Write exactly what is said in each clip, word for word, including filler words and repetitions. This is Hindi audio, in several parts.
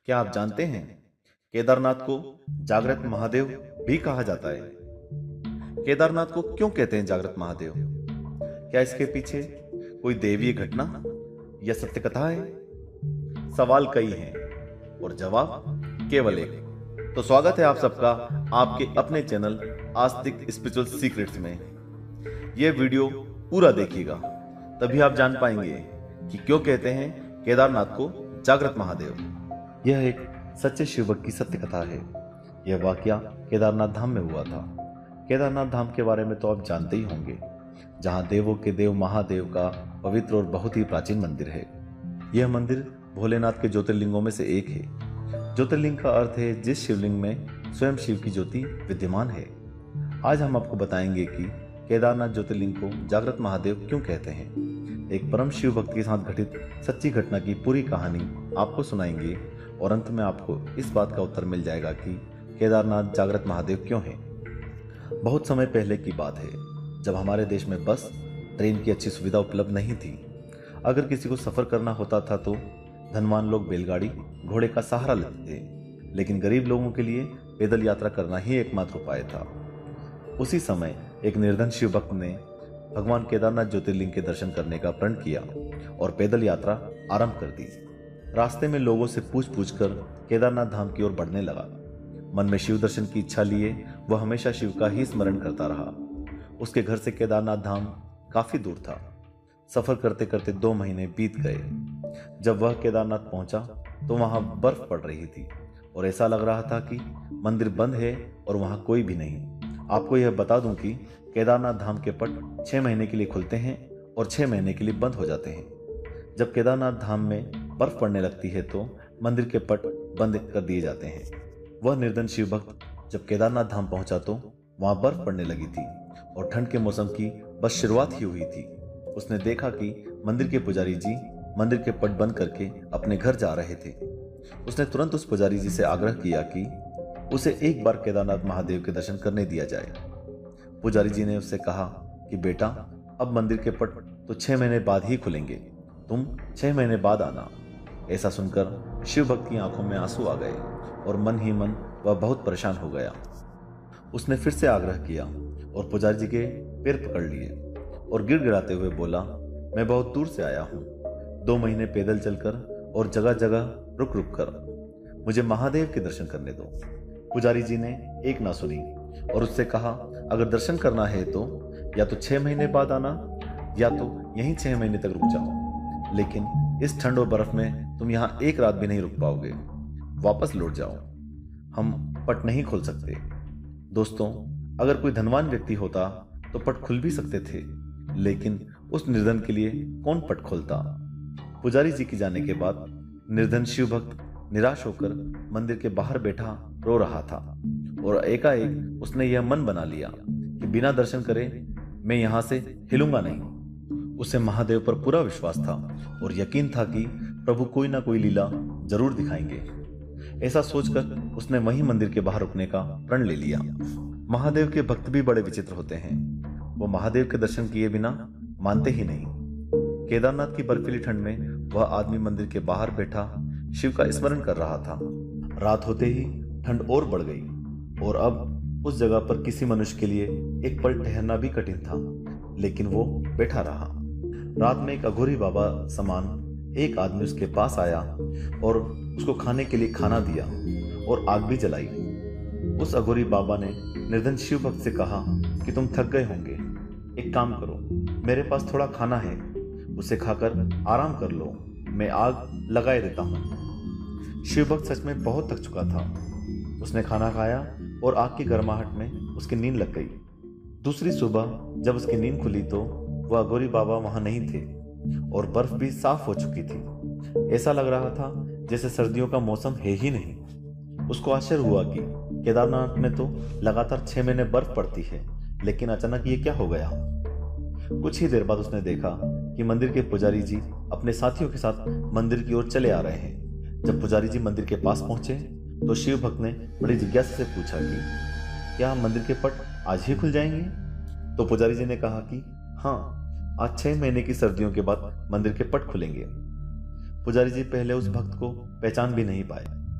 क्या आप जानते हैं केदारनाथ को जागृत महादेव भी कहा जाता है। केदारनाथ को क्यों कहते हैं जागृत महादेव? क्या इसके पीछे कोई दैवीय घटना या सत्य कथा है? सवाल कई हैं और जवाब केवल एक। तो स्वागत है आप सबका आपके अपने चैनल आस्तिक स्पिरिचुअल सीक्रेट्स में। यह वीडियो पूरा देखिएगा, तभी आप जान पाएंगे कि क्यों कहते हैं केदारनाथ को जागृत महादेव। यह एक सच्चे शिव भक्त की सत्य कथा है। यह वाकया केदारनाथ धाम में हुआ था। केदारनाथ धाम के बारे में तो आप जानते ही होंगे, जहां देवों के देव महादेव का पवित्र और बहुत ही प्राचीन मंदिर है। यह मंदिर भोलेनाथ के ज्योतिर्लिंगों में से एक है। ज्योतिर्लिंग का अर्थ है जिस शिवलिंग में स्वयं शिव की ज्योति विद्यमान है। आज हम आपको बताएंगे कि केदारनाथ ज्योतिर्लिंग को जागृत महादेव क्यों कहते हैं। एक परम शिव भक्त के साथ घटित सच्ची घटना की पूरी कहानी आपको सुनाएंगे और अंत में आपको इस बात का उत्तर मिल जाएगा कि केदारनाथ जागृत महादेव क्यों है। बहुत समय पहले की बात है, जब हमारे देश में बस ट्रेन की अच्छी सुविधा उपलब्ध नहीं थी। अगर किसी को सफर करना होता था तो धनवान लोग बैलगाड़ी घोड़े का सहारा लेते थे, लेकिन गरीब लोगों के लिए पैदल यात्रा करना ही एकमात्र उपाय था। उसी समय एक निर्धन शिव भक्त ने भगवान केदारनाथ ज्योतिर्लिंग के दर्शन करने का प्रण किया और पैदल यात्रा आरंभ कर दी। रास्ते में लोगों से पूछ पूछ कर केदारनाथ धाम की ओर बढ़ने लगा। मन में शिव दर्शन की इच्छा लिए वह हमेशा शिव का ही स्मरण करता रहा। उसके घर से केदारनाथ धाम काफी दूर था। सफर करते करते दो महीने बीत गए। जब वह केदारनाथ पहुंचा तो वहां बर्फ पड़ रही थी और ऐसा लग रहा था कि मंदिर बंद है और वहां कोई भी नहीं। आपको यह बता दूं कि केदारनाथ धाम के पट छह महीने के लिए खुलते हैं और छह महीने के लिए बंद हो जाते हैं। जब केदारनाथ धाम में बर्फ पड़ने लगती है तो मंदिर के पट बंद कर दिए जाते हैं। वह निर्धन शिव भक्त जब केदारनाथ धाम पहुंचा तो वहां बर्फ पड़ने लगी थी और ठंड के मौसम की बस शुरुआत ही हुई थी। उसने देखा कि मंदिर के पुजारी जी मंदिर के पट बंद करके अपने घर जा रहे थे। उसने तुरंत उस पुजारी जी से आग्रह किया कि उसे एक बार केदारनाथ महादेव के दर्शन करने दिया जाए। पुजारी जी ने उससे कहा कि बेटा, अब मंदिर के पट तो छह महीने बाद ही खुलेंगे, तुम छह महीने बाद आना। ऐसा सुनकर शिव भक्त की आंखों में आंसू आ गए और मन ही मन वह बहुत परेशान हो गया। उसने फिर से आग्रह किया और पुजारी जी के पैर पकड़ लिए और गिड़गिड़ाते हुए बोला, मैं बहुत दूर से आया हूँ, दो महीने पैदल चलकर और जगह जगह रुक रुक कर मुझे महादेव के दर्शन करने दो। पुजारी जी ने एक ना सुनी और उससे कहा, अगर दर्शन करना है तो या तो छह महीने बाद आना या तो यहीं छह महीने तक रुक जाओ, लेकिन इस ठंड और बर्फ में तुम यहाँ एक रात भी नहीं रुक पाओगे। वापस लौट जाओ, हम पट नहीं खोल सकते। दोस्तों, अगर कोई धनवान व्यक्ति होता तो पट खुल भी सकते थे, लेकिन उस निर्धन के लिए कौन पट खोलता। पुजारी जी के जाने के बाद निर्धन शिव भक्त निराश होकर मंदिर के बाहर बैठा रो रहा था और एकाएक उसने यह मन बना लिया कि बिना दर्शन करे मैं यहां से हिलूंगा नहीं। उसे महादेव पर पूरा विश्वास था और यकीन था कि प्रभु कोई ना कोई लीला जरूर दिखाएंगे। ऐसा सोचकर उसने वहीं मंदिर के बाहर रुकने का प्रण ले लिया। महादेव के भक्त भी बड़े विचित्र होते हैं। वो महादेव के दर्शन किए बिना मानते ही नहीं। केदारनाथ की बर्फीली ठंड में वह आदमी मंदिर के बाहर बैठा शिव का स्मरण कर रहा था। रात होते ही ठंड और बढ़ गई और अब उस जगह पर किसी मनुष्य के लिए एक पल ठहरना भी कठिन था, लेकिन वो बैठा रहा। रात में एक अघोरी बाबा समान एक आदमी उसके पास आया और उसको खाने के लिए खाना दिया और आग भी जलाई। उस अघोरी बाबा ने निर्धन शिव भक्त से कहा कि तुम थक गए होंगे, एक काम करो, मेरे पास थोड़ा खाना है, उसे खाकर आराम कर लो, मैं आग लगाए देता हूँ। शिव भक्त सच में बहुत थक चुका था। उसने खाना खाया और आग की गर्माहट में उसकी नींद लग गई। दूसरी सुबह जब उसकी नींद खुली तो वह अघोरी बाबा वहां नहीं थे और बर्फ भी साफ हो चुकी थी। ऐसा लग रहा था जैसे सर्दियों का मौसम है ही नहीं। उसको आश्चर्य हुआ कि केदारनाथ में तो लगातार छह महीने बर्फ पड़ती है, लेकिन अचानक ये क्या हो गया। कुछ ही देर बाद उसने देखा कि मंदिर के पुजारी जी अपने साथियों के साथ मंदिर की ओर चले आ रहे हैं। जब पुजारी जी मंदिर के पास पहुंचे तो शिव भक्त ने बड़ी जिज्ञासा से पूछा कि क्या मंदिर के पट आज ही खुल जाएंगे। तो पुजारी जी ने कहा कि हाँ, आज छह महीने की सर्दियों के बाद मंदिर के पट खुलेंगे। पुजारी जी पहले उस भक्त को पहचान भी नहीं पाए।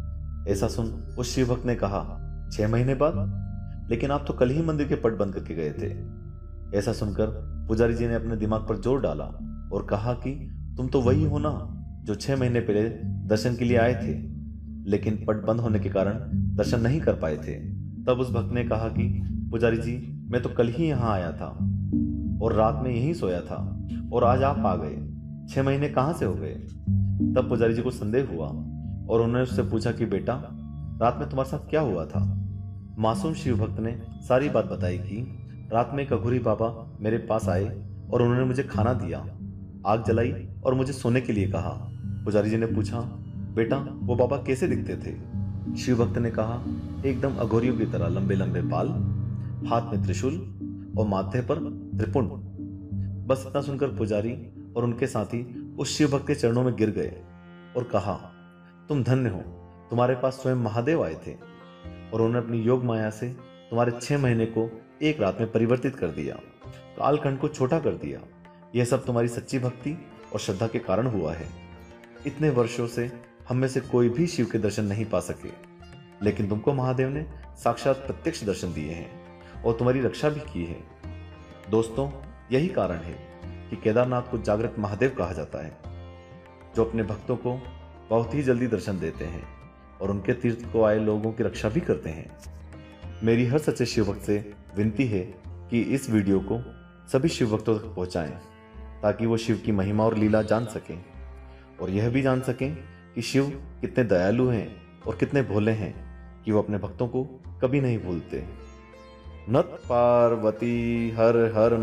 ऐसा सुन उस शिव भक्त ने कहा, छह महीने बाद? लेकिन आप तो कल ही मंदिर के पट बंद करके गए थे। ऐसा सुनकर पुजारी जी ने अपने दिमाग पर जोर डाला और कहा कि तुम तो वही हो ना जो छह महीने पहले दर्शन के लिए आए थे, लेकिन पट बंद होने के कारण दर्शन नहीं कर पाए थे। तब उस भक्त ने कहा कि पुजारी जी, मैं तो कल ही यहाँ आया था और रात में यहीं सोया था और आज आप आ गए, छह महीने कहाँ से हो गए? तब पुजारी जी को संदेह हुआ और उन्होंने उससे पूछा कि बेटा, रात में तुम्हारे साथ क्या हुआ था? मासूम शिव भक्त ने सारी बात बताई कि रात में एक अघोरी बाबा मेरे पास आए और उन्होंने मुझे खाना दिया, आग जलाई और मुझे सोने के लिए कहा। पुजारी जी ने पूछा, बेटा वो बाबा कैसे दिखते थे? शिव भक्त ने कहा, एकदम अघोरियों की तरह, लंबे लंबे बाल, हाथ में त्रिशूल और माथे पर त्रिपुंड। बस इतना सुनकर पुजारी और उनके साथी उस शिव भक्त के चरणों में गिर गए और कहा, तुम धन्य हो, तुम्हारे पास स्वयं महादेव आए थे और उन्होंने अपनी योग माया से तुम्हारे छह महीने को एक रात में परिवर्तित कर दिया, कालखंड को छोटा कर दिया। यह सब तुम्हारी सच्ची भक्ति और श्रद्धा के कारण हुआ है। इतने वर्षों से हम में से कोई भी शिव के दर्शन नहीं पा सके, लेकिन तुमको महादेव ने साक्षात प्रत्यक्ष दर्शन दिए हैं और तुम्हारी रक्षा भी की है। दोस्तों, यही कारण है कि केदारनाथ को जागृत महादेव कहा जाता है, जो अपने भक्तों को बहुत ही जल्दी दर्शन देते हैं और उनके तीर्थ को आए लोगों की रक्षा भी करते हैं। मेरी हर सच्चे शिव भक्त से विनती है कि इस वीडियो को सभी शिव भक्तों तक पहुंचाएं, ताकि वो शिव की महिमा और लीला जान सकें और यह भी जान सकें कि शिव कितने दयालु हैं और कितने भोले हैं कि वो अपने भक्तों को कभी नहीं भूलते। नत पार्वती हर हर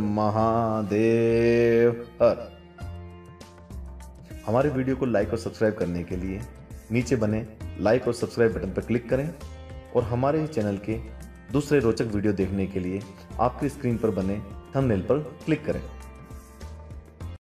महादेव हर। हमारे वीडियो को लाइक और सब्सक्राइब करने के लिए नीचे बने लाइक और सब्सक्राइब बटन पर क्लिक करें और हमारे चैनल के दूसरे रोचक वीडियो देखने के लिए आपकी स्क्रीन पर बने थंबनेल पर क्लिक करें।